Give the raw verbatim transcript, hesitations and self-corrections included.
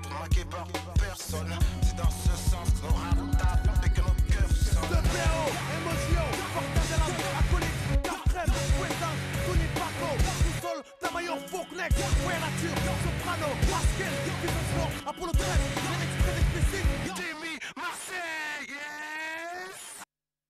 marqué par personne. C'est dans ce sens que nos rats tapent et que nos cœurs sonnent. De P O, émotion, portage à la acolyte, Caprem, Puissance, Tony Paco, sous-sol, Tamayor, Folk Next, Nature, Soprano, Pascal, Business Sport, Apollo treize.